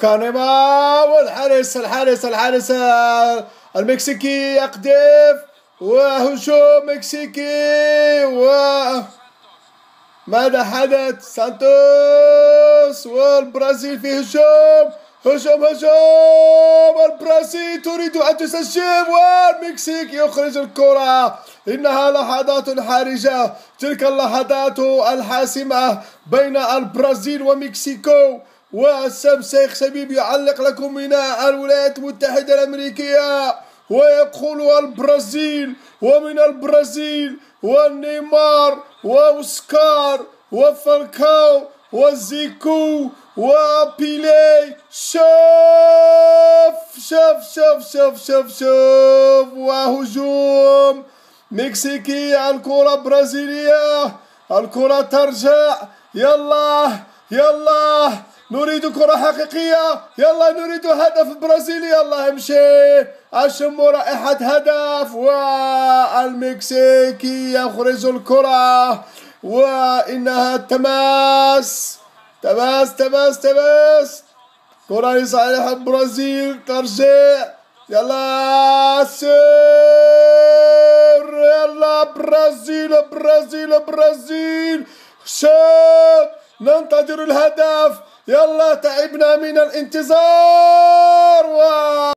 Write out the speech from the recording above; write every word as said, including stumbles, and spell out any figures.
سكانيما والحارس الحارس الحارس المكسيكي يقذف وهجوم مكسيكي. و ماذا حدث؟ سانتوس والبرازيل في هجوم هجوم هجوم البرازيل تريد أن تسجل والمكسيك يخرج الكرة. إنها لحظات حرجة، تلك اللحظات الحاسمة بين البرازيل ومكسيكو. وسام شيخ شبيب يعلق لكم من الولايات المتحدة الأمريكية ويقول البرازيل، ومن البرازيل ونيمار وأوسكار وفالكاو وزيكو وبيلي. شوف شوف شوف شوف شوف شوف وهجوم مكسيكي. الكرة برازيلية، الكرة ترجع. يلا يلا نريد كرة حقيقية، يلا نريد هدف برازيلي. يلا امشي أشم رائحة هدف والمكسيكي يخرج الكرة. وإنها تماس تماس تماس تماس كرة لصالح البرازيل ترجع. يلا سير، يلا برازيل برازيل برازيل شوت، ننتظر الهدف. يلا تعبنا من الانتظار.